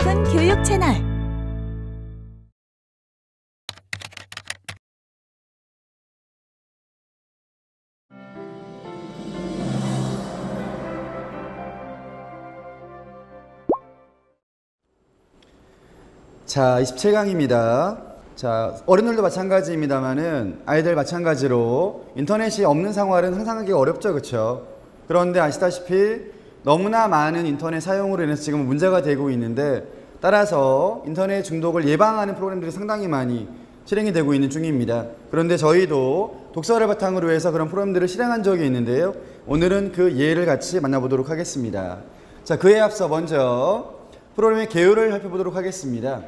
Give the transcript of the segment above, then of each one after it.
싶은 교육 채널. 자, 27강입니다. 자, 어른들도 마찬가지입니다만은 아이들 마찬가지로 인터넷이 없는 생활은 상상하기가 어렵죠, 그렇죠? 그런데 아시다시피 너무나 많은 인터넷 사용으로 인해서 지금 문제가 되고 있는데, 따라서 인터넷 중독을 예방하는 프로그램들이 상당히 많이 실행이 되고 있는 중입니다. 그런데 저희도 독서를 바탕으로 해서 그런 프로그램들을 실행한 적이 있는데요. 오늘은 그 예를 같이 만나보도록 하겠습니다. 자, 그에 앞서 먼저 프로그램의 개요를 살펴보도록 하겠습니다.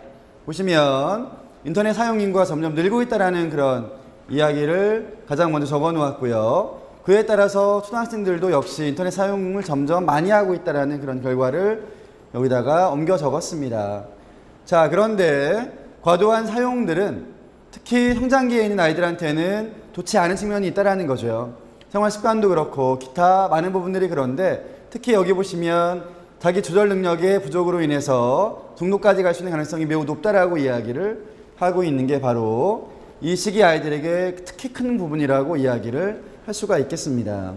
보시면 인터넷 사용 인구가 점점 늘고 있다는 그런 이야기를 가장 먼저 적어 놓았고요. 그에 따라서 초등학생들도 역시 인터넷 사용을 점점 많이 하고 있다는 그런 결과를 여기다가 옮겨 적었습니다. 자, 그런데 과도한 사용들은 특히 성장기에 있는 아이들한테는 좋지 않은 측면이 있다는 거죠. 생활 습관도 그렇고 기타 많은 부분들이 그런데, 특히 여기 보시면 자기 조절 능력의 부족으로 인해서 중독까지 갈 수 있는 가능성이 매우 높다라고 이야기를 하고 있는 게 바로 이 시기 아이들에게 특히 큰 부분이라고 이야기를 할 수가 있겠습니다.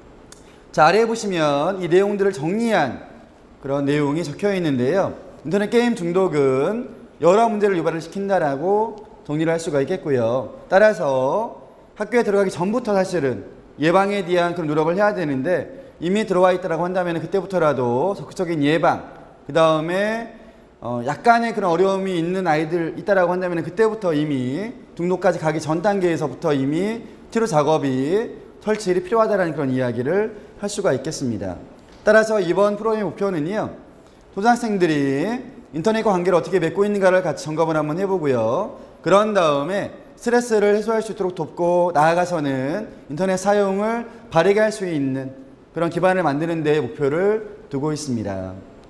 자, 아래에 보시면 이 내용들을 정리한 그런 내용이 적혀 있는데요. 인터넷 게임 중독은 여러 문제를 유발을 시킨다라고 정리를 할 수가 있겠고요. 따라서 학교에 들어가기 전부터 사실은 예방에 대한 그런 노력을 해야 되는데, 이미 들어와 있다라고 한다면 그때부터라도 적극적인 예방, 그 다음에 약간의 그런 어려움이 있는 아이들 있다라고 한다면 그때부터 이미 중독까지 가기 전 단계에서부터 이미 치료 작업이 설치일이 필요하다는 그런 이야기를 할 수가 있겠습니다. 따라서 이번 프로그램의 목표는요, 초등학생들이 인터넷과 관계를 어떻게 맺고 있는가를 같이 점검을 한번 해보고요. 그런 다음에 스트레스를 해소할 수 있도록 돕고, 나아가서는 인터넷 사용을 바르게 할 수 있는 그런 기반을 만드는 데 목표를 두고 있습니다.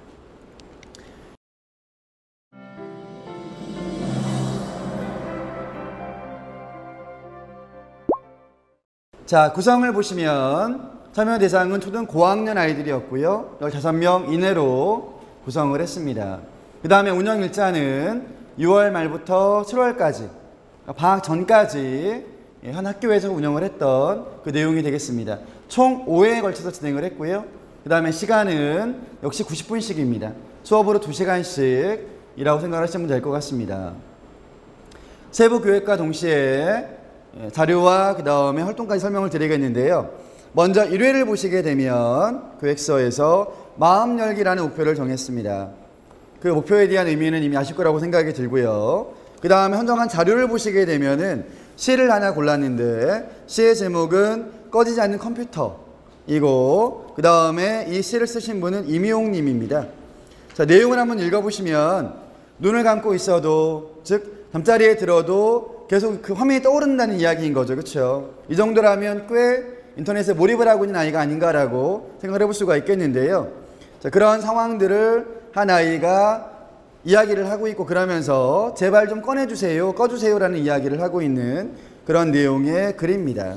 자, 구성을 보시면 참여 대상은 초등 고학년 아이들이었고요. 15명 이내로 구성을 했습니다. 그 다음에 운영 일자는 6월 말부터 7월까지, 방학 전까지 한 학교에서 운영을 했던 그 내용이 되겠습니다. 총 5회에 걸쳐서 진행을 했고요. 그 다음에 시간은 역시 90분씩입니다. 수업으로 2시간씩이라고 생각하시면 될 것 같습니다. 세부 교획과 동시에 자료와 그 다음에 활동까지 설명을 드리겠는데요. 먼저 1회를 보시게 되면 교획서에서 마음 열기라는 목표를 정했습니다. 그 목표에 대한 의미는 이미 아실 거라고 생각이 들고요. 그 다음에 선정한 자료를 보시게 되면은 시를 하나 골랐는데, 시의 제목은 꺼지지 않는 컴퓨터이고, 그 다음에 이 시를 쓰신 분은 임희용 님입니다. 자, 내용을 한번 읽어보시면 눈을 감고 있어도, 즉 잠자리에 들어도 계속 그 화면이 떠오른다는 이야기인 거죠. 그렇죠? 이 정도라면 꽤 인터넷에 몰입을 하고 있는 아이가 아닌가라고 생각을 해볼 수가 있겠는데요. 자, 그런 상황들을 한 아이가 이야기를 하고 있고, 그러면서 제발 좀 꺼내주세요, 꺼주세요 라는 이야기를 하고 있는 그런 내용의 글입니다.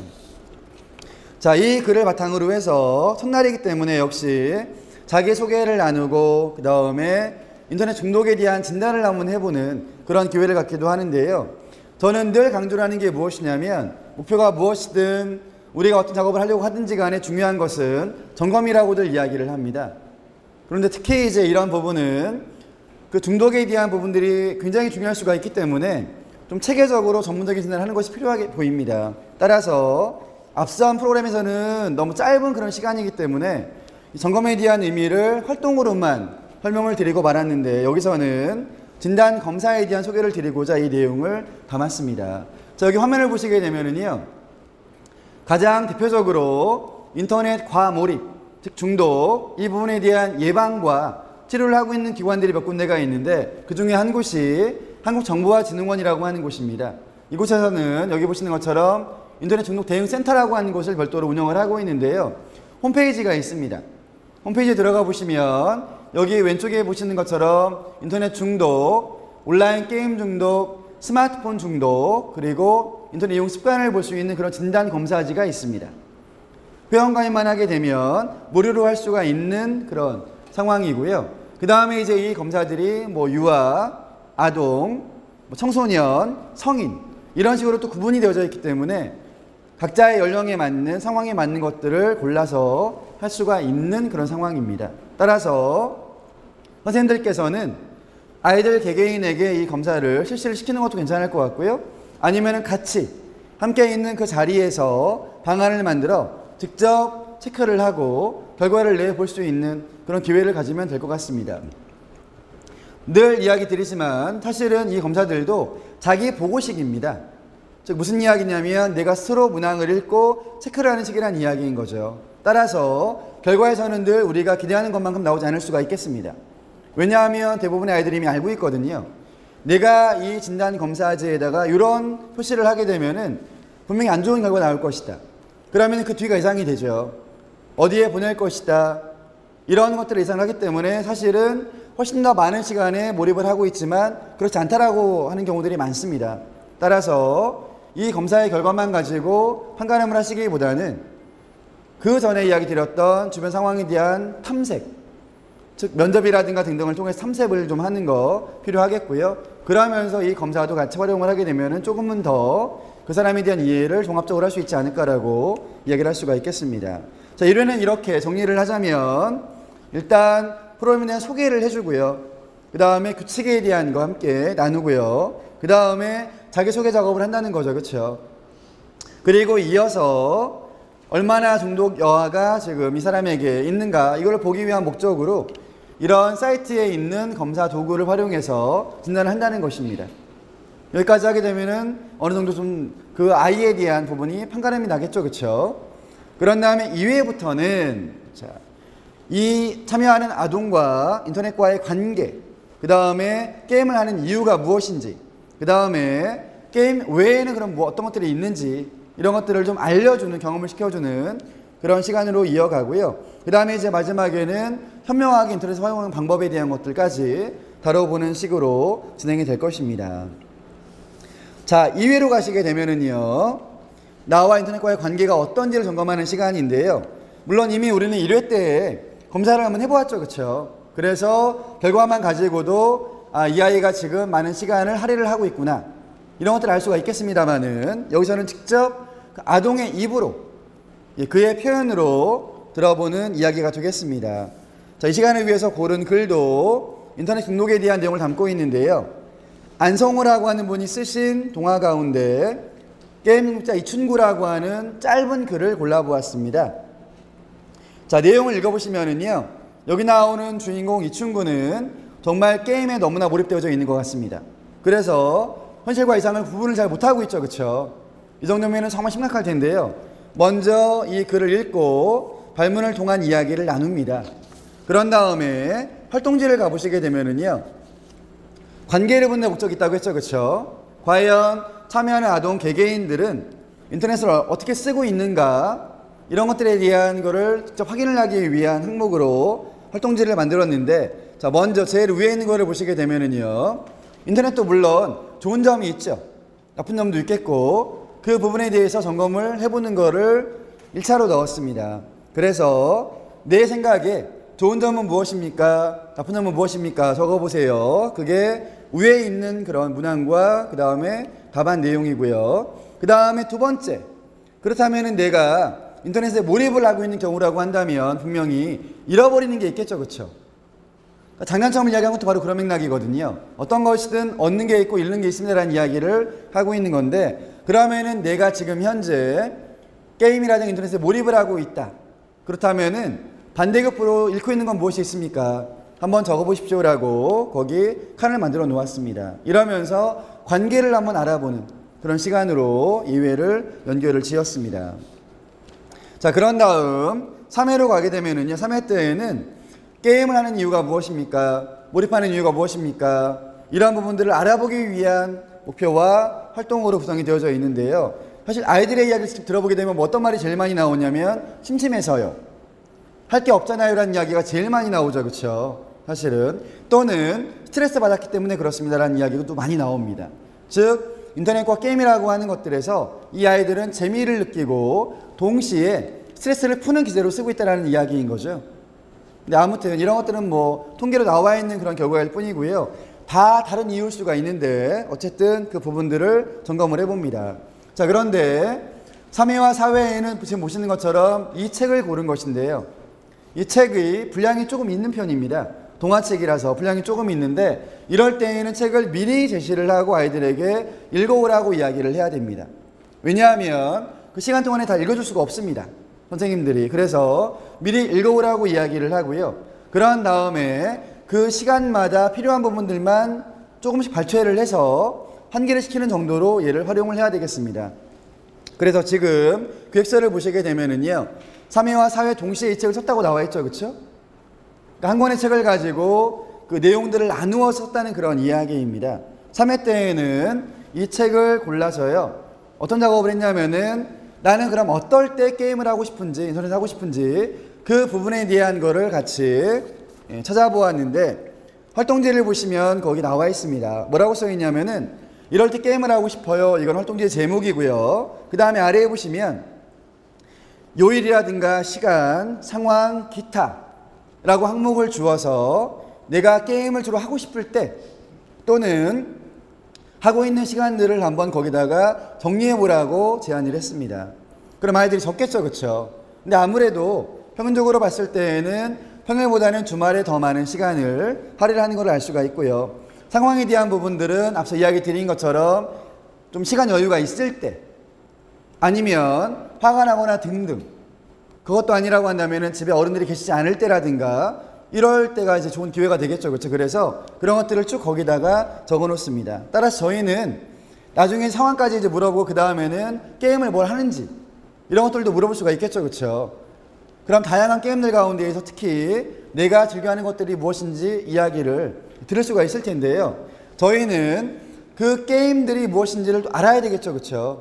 자, 이 글을 바탕으로 해서 첫날이기 때문에 역시 자기소개를 나누고, 그 다음에 인터넷 중독에 대한 진단을 한번 해보는 그런 기회를 갖기도 하는데요. 저는 늘 강조를 하는 게 무엇이냐면, 목표가 무엇이든 우리가 어떤 작업을 하려고 하든지 간에 중요한 것은 점검이라고들 이야기를 합니다. 그런데 특히 이제 이런 부분은 그 중독에 대한 부분들이 굉장히 중요할 수가 있기 때문에 좀 체계적으로 전문적인 진단을 하는 것이 필요하게 보입니다. 따라서 앞선 프로그램에서는 너무 짧은 그런 시간이기 때문에 점검에 대한 의미를 활동으로만 설명을 드리고 말았는데, 여기서는 진단 검사에 대한 소개를 드리고자 이 내용을 담았습니다. 자, 여기 화면을 보시게 되면은요, 가장 대표적으로 인터넷 과몰입, 즉 중독, 이 부분에 대한 예방과 치료를 하고 있는 기관들이 몇 군데가 있는데, 그 중에 한 곳이 한국정보화진흥원이라고 하는 곳입니다. 이곳에서는 여기 보시는 것처럼 인터넷 중독 대응센터라고 하는 곳을 별도로 운영을 하고 있는데요. 홈페이지가 있습니다. 홈페이지에 들어가 보시면 여기 왼쪽에 보시는 것처럼 인터넷 중독, 온라인 게임 중독, 스마트폰 중독, 그리고 인터넷 이용 습관을 볼 수 있는 그런 진단 검사지가 있습니다. 회원가입만 하게 되면 무료로 할 수가 있는 그런 상황이고요. 그 다음에 이제 이 검사들이 뭐 유아, 아동, 뭐 청소년, 성인 이런 식으로 또 구분이 되어져 있기 때문에 각자의 연령에 맞는 상황에 맞는 것들을 골라서 할 수가 있는 그런 상황입니다. 따라서 선생님들께서는 아이들 개개인에게 이 검사를 실시를 시키는 것도 괜찮을 것 같고요. 아니면은 같이 함께 있는 그 자리에서 방안을 만들어 직접 체크를 하고 결과를 내볼 수 있는 그런 기회를 가지면 될 것 같습니다. 늘 이야기 드리지만 사실은 이 검사들도 자기 보고식입니다. 즉 무슨 이야기냐면 내가 스스로 문항을 읽고 체크를 하는 식이라는 이야기인 거죠. 따라서 결과에서는 늘 우리가 기대하는 것만큼 나오지 않을 수가 있겠습니다. 왜냐하면 대부분의 아이들이 이미 알고 있거든요. 내가 이 진단검사지에다가 이런 표시를 하게 되면은 분명히 안 좋은 결과가 나올 것이다. 그러면 그 뒤가 예상이 되죠. 어디에 보낼 것이다. 이런 것들을 예상을 하기 때문에 사실은 훨씬 더 많은 시간에 몰입을 하고 있지만 그렇지 않다라고 하는 경우들이 많습니다. 따라서 이 검사의 결과만 가지고 판가름을 하시기보다는 그 전에 이야기 드렸던 주변 상황에 대한 탐색, 즉 면접이라든가 등등을 통해서 탐색을 좀 하는 거 필요하겠고요. 그러면서 이 검사도 같이 활용을 하게 되면 조금은 더 그 사람에 대한 이해를 종합적으로 할 수 있지 않을까라고 이야기를 할 수가 있겠습니다. 자, 1회는 이렇게 정리를 하자면 일단 프로그램에 대한 소개를 해주고요. 그 다음에 규칙에 대한 거 함께 나누고요. 그 다음에 자기소개 작업을 한다는 거죠. 그렇죠? 그리고 이어서 얼마나 중독 여하가 지금 이 사람에게 있는가 이걸 보기 위한 목적으로 이런 사이트에 있는 검사 도구를 활용해서 진단을 한다는 것입니다. 여기까지 하게 되면은 어느 정도 좀 그 아이에 대한 부분이 판가름이 나겠죠. 그렇죠? 그런 다음에 2회부터는 자, 이 참여하는 아동과 인터넷과의 관계, 그 다음에 게임을 하는 이유가 무엇인지, 그 다음에 게임 외에는 그럼 뭐 어떤 것들이 있는지 이런 것들을 좀 알려주는, 경험을 시켜주는 그런 시간으로 이어가고요. 그 다음에 이제 마지막에는 현명하게 인터넷을 활용하는 방법에 대한 것들까지 다뤄보는 식으로 진행이 될 것입니다. 자, 2회로 가시게 되면은요, 나와 인터넷과의 관계가 어떤지를 점검하는 시간인데요. 물론 이미 우리는 1회 때 검사를 한번 해보았죠. 그렇죠? 그래서 결과만 가지고도 이 아이가 지금 많은 시간을 할애를 하고 있구나. 이런 것들을 알 수가 있겠습니다만은 여기서는 직접 그 아동의 입으로 그의 표현으로 들어보는 이야기가 되겠습니다. 자, 이 시간을 위해서 고른 글도 인터넷 등록에 대한 내용을 담고 있는데요. 안성우라고 하는 분이 쓰신 동화 가운데 게임 중독자 이춘구라고 하는 짧은 글을 골라보았습니다. 자, 내용을 읽어보시면은요, 여기 나오는 주인공 이춘구는 정말 게임에 너무나 몰입되어져 있는 것 같습니다. 그래서 현실과 이상을 구분을 잘 못하고 있죠. 그렇죠? 이 정도면 정말 심각할 텐데요. 먼저 이 글을 읽고 발문을 통한 이야기를 나눕니다. 그런 다음에 활동지를 가보시게 되면은요, 관계를 묻는 목적이 있다고 했죠. 그렇죠? 과연 참여하는 아동 개개인들은 인터넷을 어떻게 쓰고 있는가 이런 것들에 대한 거를 직접 확인을 하기 위한 항목으로 활동지를 만들었는데, 자, 먼저 제일 위에 있는 거를 보시게 되면은요, 인터넷도 물론 좋은 점이 있죠. 나쁜 점도 있겠고 그 부분에 대해서 점검을 해보는 거를 1차로 넣었습니다. 그래서 내 생각에 좋은 점은 무엇입니까? 나쁜 점은 무엇입니까? 적어보세요. 그게 위에 있는 그런 문항과 그 다음에 답안 내용이고요. 그 다음에 두 번째, 그렇다면 내가 인터넷에 몰입을 하고 있는 경우라고 한다면 분명히 잃어버리는 게 있겠죠. 그렇죠? 장단점을 이야기한 것도 바로 그런 맥락이거든요. 어떤 것이든 얻는 게 있고 잃는 게 있습니다라는 이야기를 하고 있는 건데, 그러면은 내가 지금 현재 게임이라든가 인터넷에 몰입을 하고 있다. 그렇다면은 반대급부로 잃고 있는 건 무엇이 있습니까? 한번 적어보십시오라고 거기 칸을 만들어 놓았습니다. 이러면서 관계를 한번 알아보는 그런 시간으로 2회를 연결을 지었습니다. 자, 그런 다음 3회로 가게 되면은요, 3회 때에는 게임을 하는 이유가 무엇입니까? 몰입하는 이유가 무엇입니까? 이러한 부분들을 알아보기 위한 목표와 활동으로 구성이 되어져 있는데요. 사실 아이들의 이야기를 직접 들어보게 되면 뭐 어떤 말이 제일 많이 나오냐면 심심해서요. 할 게 없잖아요 라는 이야기가 제일 많이 나오죠. 그렇죠? 사실은. 또는 스트레스 받았기 때문에 그렇습니다 라는 이야기가 또 많이 나옵니다. 즉 인터넷과 게임이라고 하는 것들에서 이 아이들은 재미를 느끼고 동시에 스트레스를 푸는 기제로 쓰고 있다는 이야기인 거죠. 근데 아무튼 이런 것들은 뭐 통계로 나와 있는 그런 결과일 뿐이고요. 다 다른 이유일 수가 있는데 어쨌든 그 부분들을 점검을 해봅니다. 자, 그런데 3회와 4회에는 지금 보시는 것처럼 이 책을 고른 것인데요. 이 책의 분량이 조금 있는 편입니다. 동화책이라서 분량이 조금 있는데 이럴 때에는 책을 미리 제시를 하고 아이들에게 읽어오라고 이야기를 해야 됩니다. 왜냐하면 그 시간 동안에 다 읽어줄 수가 없습니다. 선생님들이. 그래서 미리 읽어오라고 이야기를 하고요. 그런 다음에 그 시간마다 필요한 부분들만 조금씩 발췌를 해서 환기를 시키는 정도로 얘를 활용을 해야 되겠습니다. 그래서 지금 기획서를 보시게 되면은요, 3회와 4회 동시에 이 책을 썼다고 나와 있죠. 그렇죠? 그러니까 한 권의 책을 가지고 그 내용들을 나누어 썼다는 그런 이야기입니다. 3회 때에는 이 책을 골라서요, 어떤 작업을 했냐면은 나는 그럼 어떨 때 게임을 하고 싶은지, 인터넷 하고 싶은지 그 부분에 대한 거를 같이 찾아보았는데, 활동지를 보시면 거기 나와 있습니다. 뭐라고 써 있냐면은 이럴 때 게임을 하고 싶어요. 이건 활동지의 제목이고요. 그 다음에 아래에 보시면 요일이라든가 시간, 상황, 기타 라고 항목을 주어서 내가 게임을 주로 하고 싶을 때 또는 하고 있는 시간들을 한번 거기다가 정리해 보라고 제안을 했습니다. 그럼 아이들이 적겠죠. 그렇죠? 근데 아무래도 평균적으로 봤을 때에는 평일보다는 주말에 더 많은 시간을 할애하는 걸 알 수가 있고요. 상황에 대한 부분들은 앞서 이야기 드린 것처럼 좀 시간 여유가 있을 때 아니면 화가 나거나 등등, 그것도 아니라고 한다면 집에 어른들이 계시지 않을 때라든가 이럴 때가 이제 좋은 기회가 되겠죠. 그렇죠? 그래서 그런 것들을 쭉 거기다가 적어 놓습니다. 따라서 저희는 나중에 상황까지 이제 물어보고 그 다음에는 게임을 뭘 하는지 이런 것들도 물어볼 수가 있겠죠. 그렇죠? 그럼 다양한 게임들 가운데에서 특히 내가 즐겨하는 것들이 무엇인지 이야기를 들을 수가 있을 텐데요. 저희는 그 게임들이 무엇인지를 또 알아야 되겠죠. 그렇죠?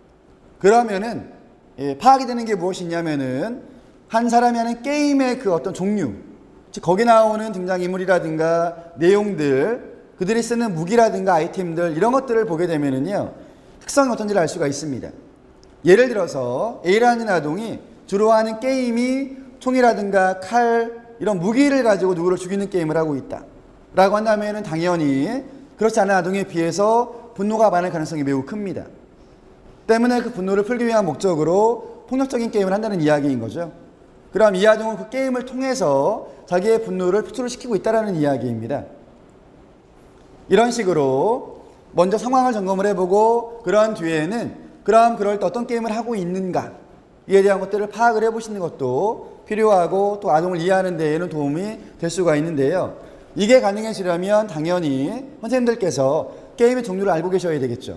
그러면은 파악이 되는 게 무엇이냐면은 한 사람이 하는 게임의 그 어떤 종류, 즉 거기 나오는 등장인물이라든가 내용들, 그들이 쓰는 무기라든가 아이템들 이런 것들을 보게 되면은요, 특성이 어떤지를 알 수가 있습니다. 예를 들어서 A라는 아동이 주로 하는 게임이 총이라든가 칼 이런 무기를 가지고 누구를 죽이는 게임을 하고 있다 라고 한다면 당연히 그렇지 않은 아동에 비해서 분노가 많을 가능성이 매우 큽니다. 때문에 그 분노를 풀기 위한 목적으로 폭력적인 게임을 한다는 이야기인 거죠. 그럼 이 아동은 그 게임을 통해서 자기의 분노를 표출을 시키고 있다는 이야기입니다. 이런 식으로 먼저 상황을 점검을 해보고 그런 뒤에는 그럼 그럴 때 어떤 게임을 하고 있는가 이에 대한 것들을 파악을 해보시는 것도 필요하고 또 아동을 이해하는 데에는 도움이 될 수가 있는데요. 이게 가능해지려면 당연히 선생님들께서 게임의 종류를 알고 계셔야 되겠죠.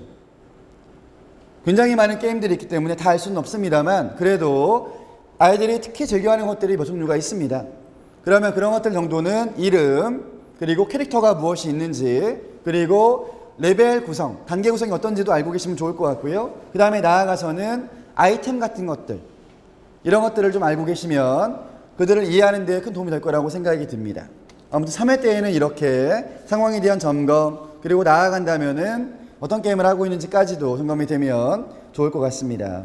굉장히 많은 게임들이 있기 때문에 다 알 수는 없습니다만 그래도 아이들이 특히 즐겨하는 것들이 몇 종류가 있습니다. 그러면 그런 것들 정도는 이름, 그리고 캐릭터가 무엇이 있는지, 그리고 레벨 구성, 단계 구성이 어떤지도 알고 계시면 좋을 것 같고요. 그 다음에 나아가서는 아이템 같은 것들, 이런 것들을 좀 알고 계시면 그들을 이해하는 데 큰 도움이 될 거라고 생각이 듭니다. 아무튼 3회 때에는 이렇게 상황에 대한 점검, 그리고 나아간다면은 어떤 게임을 하고 있는지까지도 점검이 되면 좋을 것 같습니다.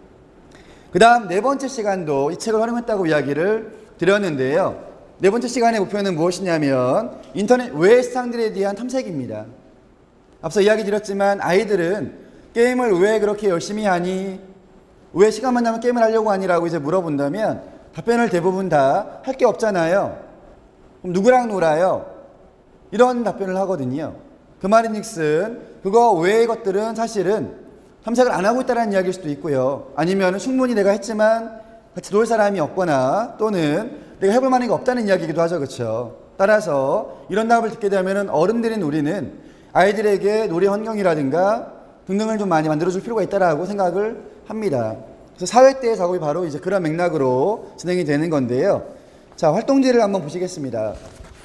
그 다음 네 번째 시간도 이 책을 활용했다고 이야기를 드렸는데요. 네 번째 시간의 목표는 무엇이냐면 인터넷 외의 세상들에 대한 탐색입니다. 앞서 이야기 드렸지만 아이들은 게임을 왜 그렇게 열심히 하니? 왜 시간만 나면 게임을 하려고 하니라고 이제 물어본다면 답변을 대부분 다 할 게 없잖아요. 그럼 누구랑 놀아요? 이런 답변을 하거든요. 그 말인즉슨 그거 외의 것들은 사실은 탐색을 안 하고 있다는 이야기일 수도 있고요. 아니면 충분히 내가 했지만 같이 놀 사람이 없거나 또는 내가 해볼 만한 게 없다는 이야기이기도 하죠. 그렇죠? 따라서 이런 답을 듣게 되면 어른들인 우리는 아이들에게 놀이 환경이라든가 등등을 좀 많이 만들어줄 필요가 있다고 생각을 합니다. 그래서 4회 때의 작업이 바로 이제 그런 맥락으로 진행이 되는 건데요. 자, 활동지를 한번 보시겠습니다.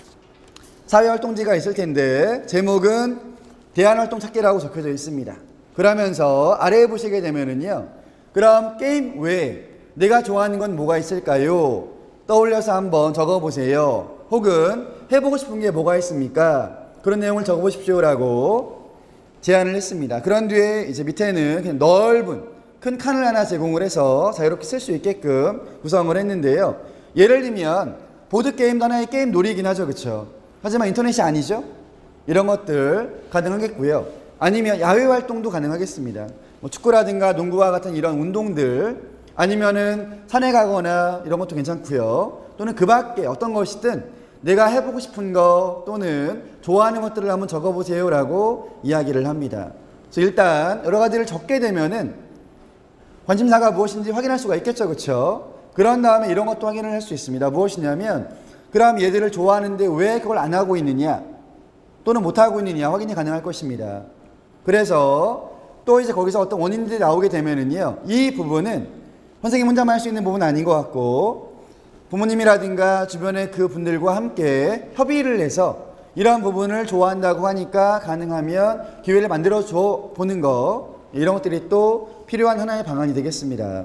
4회 활동지가 있을 텐데 제목은 대안활동 찾기라고 적혀져 있습니다. 그러면서 아래에 보시게 되면은요, 그럼 게임 외에 내가 좋아하는 건 뭐가 있을까요? 떠올려서 한번 적어보세요. 혹은 해보고 싶은 게 뭐가 있습니까? 그런 내용을 적어보십시오라고 제안을 했습니다. 그런 뒤에 이제 밑에는 그냥 넓은 큰 칸을 하나 제공을 해서 자유롭게 쓸 수 있게끔 구성을 했는데요. 예를 들면 보드게임도 하나의 게임 놀이긴 하죠. 그렇죠? 하지만 인터넷이 아니죠? 이런 것들 가능하겠고요. 아니면 야외 활동도 가능하겠습니다. 뭐 축구라든가 농구와 같은 이런 운동들, 아니면은 산에 가거나 이런 것도 괜찮고요. 또는 그 밖에 어떤 것이든 내가 해보고 싶은 거 또는 좋아하는 것들을 한번 적어보세요 라고 이야기를 합니다. 그래서 일단 여러 가지를 적게 되면은 관심사가 무엇인지 확인할 수가 있겠죠. 그렇죠? 그런 다음에 이런 것도 확인을 할 수 있습니다. 무엇이냐면, 그럼 얘들을 좋아하는데 왜 그걸 안 하고 있느냐 또는 못 하고 있느냐 확인이 가능할 것입니다. 그래서 또 이제 거기서 어떤 원인들이 나오게 되면은요, 이 부분은 선생님 혼자만 할 수 있는 부분은 아닌 것 같고, 부모님이라든가 주변의 그 분들과 함께 협의를 해서 이러한 부분을 좋아한다고 하니까 가능하면 기회를 만들어 줘 보는 거, 이런 것들이 또 필요한 하나의 방안이 되겠습니다.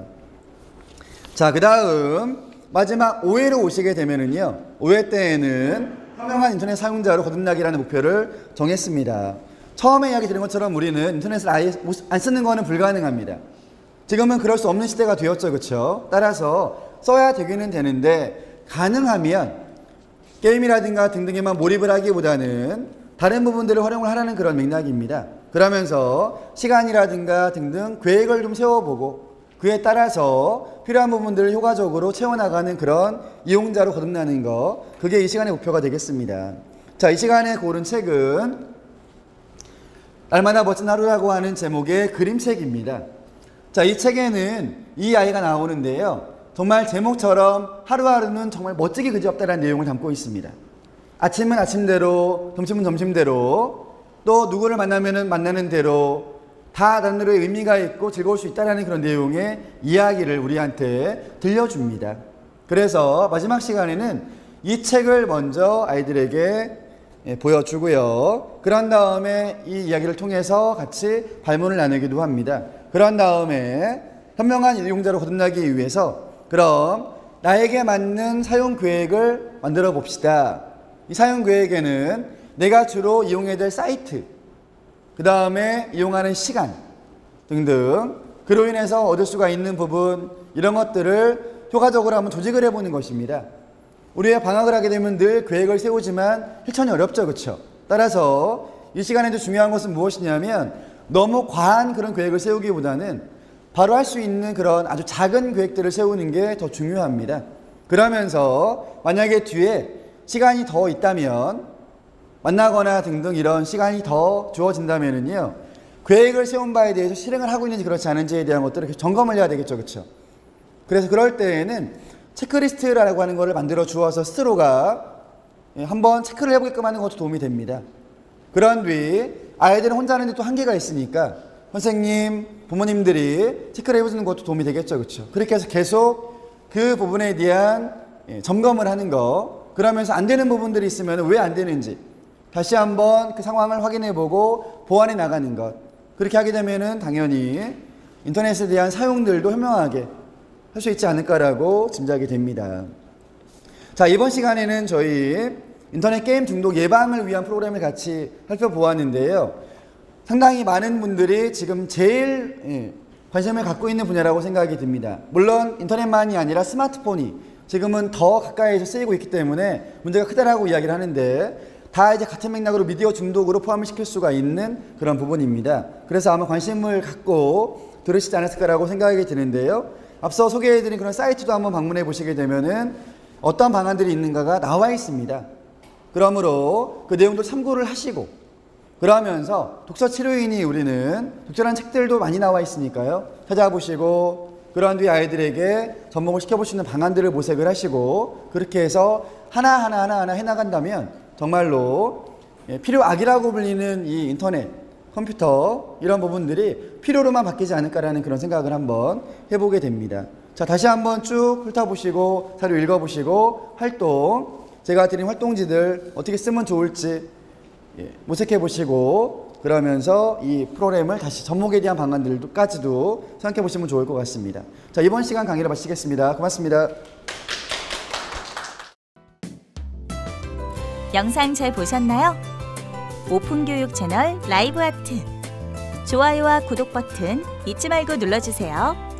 자, 그 다음 마지막 5회로 오시게 되면은요, 5회 때에는 현명한 인터넷 사용자로 거듭나기라는 목표를 정했습니다. 처음에 이야기 드린 것처럼 우리는 인터넷을 아예 안 쓰는 거는 불가능합니다. 지금은 그럴 수 없는 시대가 되었죠. 그렇죠? 따라서 써야 되기는 되는데, 가능하면 게임이라든가 등등에만 몰입을 하기보다는 다른 부분들을 활용을 하라는 그런 맥락입니다. 그러면서 시간이라든가 등등 계획을 좀 세워보고 그에 따라서 필요한 부분들을 효과적으로 채워나가는 그런 이용자로 거듭나는 거, 그게 이 시간의 목표가 되겠습니다. 자, 이 시간에 고른 책은 날마다 멋진 하루라고 하는 제목의 그림책입니다. 자, 이 책에는 이 아이가 나오는데요, 정말 제목처럼 하루하루는 정말 멋지게 그지없다라는 내용을 담고 있습니다. 아침은 아침대로, 점심은 점심대로, 또 누구를 만나면은 만나는 대로 다 나름대로의 의미가 있고 즐거울 수 있다는 그런 내용의 이야기를 우리한테 들려줍니다. 그래서 마지막 시간에는 이 책을 먼저 아이들에게 보여주고요. 그런 다음에 이 이야기를 통해서 같이 발문을 나누기도 합니다. 그런 다음에 현명한 이용자로 거듭나기 위해서 그럼 나에게 맞는 사용 계획을 만들어 봅시다. 이 사용 계획에는 내가 주로 이용해야 될 사이트, 그 다음에 이용하는 시간 등등, 그로 인해서 얻을 수가 있는 부분, 이런 것들을 효과적으로 한번 조직을 해보는 것입니다. 우리가 방학을 하게 되면 늘 계획을 세우지만 실천이 어렵죠. 그렇죠? 따라서 이 시간에도 중요한 것은 무엇이냐면, 너무 과한 그런 계획을 세우기보다는 바로 할 수 있는 그런 아주 작은 계획들을 세우는 게 더 중요합니다. 그러면서 만약에 뒤에 시간이 더 있다면, 만나거나 등등 이런 시간이 더 주어진다면은요, 계획을 세운 바에 대해서 실행을 하고 있는지 그렇지 않은지에 대한 것들을 점검을 해야 되겠죠. 그렇죠? 그래서 그럴 때에는 체크리스트라고 하는 것을 만들어 주어서 스스로가 한번 체크를 해보게끔 하는 것도 도움이 됩니다. 그런 뒤 아이들은 혼자 하는데 또 한계가 있으니까 선생님, 부모님들이 체크를 해보는 것도 도움이 되겠죠. 그렇죠? 그렇게 해서 계속 그 부분에 대한 점검을 하는 거, 그러면서 안 되는 부분들이 있으면 왜 안 되는지 다시 한번 그 상황을 확인해보고 보완해 나가는 것, 그렇게 하게 되면은 당연히 인터넷에 대한 사용들도 현명하게 할 수 있지 않을까라고 짐작이 됩니다. 자, 이번 시간에는 저희 인터넷 게임 중독 예방을 위한 프로그램을 같이 살펴보았는데요, 상당히 많은 분들이 지금 제일 관심을 갖고 있는 분야라고 생각이 듭니다. 물론 인터넷만이 아니라 스마트폰이 지금은 더 가까이에서 쓰이고 있기 때문에 문제가 크다라고 이야기를 하는데, 다 이제 같은 맥락으로 미디어 중독으로 포함을 시킬 수가 있는 그런 부분입니다. 그래서 아마 관심을 갖고 들으시지 않았을까라고 생각이 드는데요, 앞서 소개해드린 그런 사이트도 한번 방문해 보시게 되면은 어떤 방안들이 있는가가 나와 있습니다. 그러므로 그 내용도 참고를 하시고, 그러면서 독서 치료인이 우리는 적절한 책들도 많이 나와 있으니까요, 찾아보시고 그런 뒤에 아이들에게 접목을 시켜보시는 방안들을 모색을 하시고, 그렇게 해서 하나하나 해나간다면 정말로 필요악이라고 불리는 이 인터넷, 컴퓨터, 이런 부분들이 필요로만 바뀌지 않을까라는 그런 생각을 한번 해보게 됩니다. 자, 다시 한번 쭉 훑어보시고 자료 읽어보시고 활동, 제가 드린 활동지들 어떻게 쓰면 좋을지 모색해보시고, 그러면서 이 프로그램을 다시 접목에 대한 방안들까지도 생각해보시면 좋을 것 같습니다. 자, 이번 시간 강의를 마치겠습니다. 고맙습니다. 영상 잘 보셨나요? 오픈교육 채널 라이브 아트. 좋아요와 구독 버튼 잊지 말고 눌러주세요.